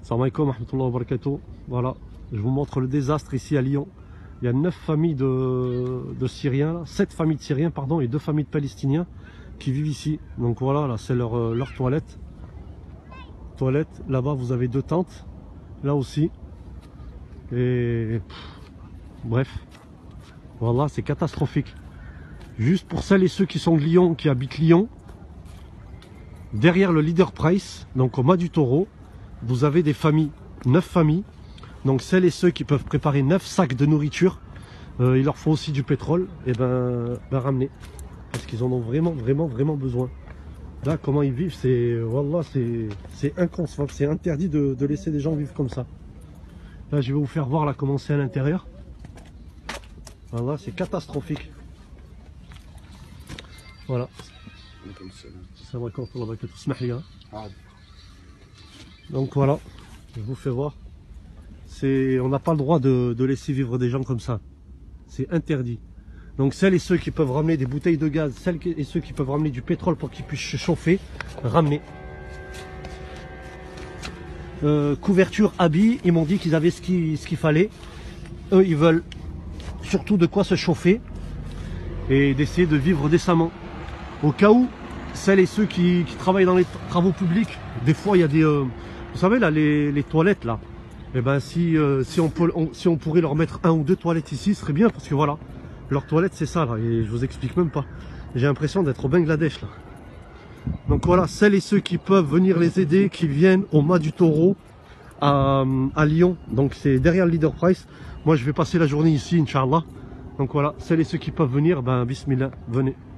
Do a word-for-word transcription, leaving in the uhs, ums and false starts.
Salam alaikum wa rahmatullahi wa barakatuh. Voilà, je vous montre le désastre ici à Lyon. Il y a neuf familles de, de Syriens, sept familles de Syriens pardon, et deux familles de Palestiniens qui vivent ici. Donc voilà, là c'est leur, leur toilette. Toilette, là-bas vous avez deux tentes, là aussi. Et pff, bref, voilà, c'est catastrophique. Juste pour celles et ceux qui sont de Lyon, qui habitent Lyon, derrière le Leader Price, donc au Mas du Taureau, vous avez des familles, neuf familles. Donc celles et ceux qui peuvent préparer neuf sacs de nourriture, euh, il leur faut aussi du pétrole, et ben, ben ramener. Parce qu'ils en ont vraiment, vraiment, vraiment besoin. Là, comment ils vivent, c'est wallah, c'est inconcevable, c'est interdit de, de laisser des gens vivre comme ça. Là, je vais vous faire voir là comment c'est à l'intérieur. Voilà, c'est catastrophique. Voilà. Donc voilà, je vous fais voir. On n'a pas le droit de, de laisser vivre des gens comme ça. C'est interdit. Donc celles et ceux qui peuvent ramener des bouteilles de gaz, celles et ceux qui peuvent ramener du pétrole pour qu'ils puissent se chauffer, ramener. Euh, couverture, habits, ils m'ont dit qu'ils avaient ce qu'il ce qu'il fallait. Eux, ils veulent surtout de quoi se chauffer et d'essayer de vivre décemment. Au cas où, celles et ceux qui, qui travaillent dans les travaux publics, des fois il y a des... Euh, vous savez là, les, les toilettes là, et ben si, euh, si, on peut, on, si on pourrait leur mettre un ou deux toilettes ici, ce serait bien parce que voilà, leur toilette c'est ça là, et je vous explique même pas. J'ai l'impression d'être au Bangladesh là. Donc voilà, celles et ceux qui peuvent venir les aider, qui viennent au Mas du Taureau à, à Lyon, donc c'est derrière le Leader Price. Moi je vais passer la journée ici, Inch'Allah. Donc voilà, celles et ceux qui peuvent venir, ben bismillah, venez.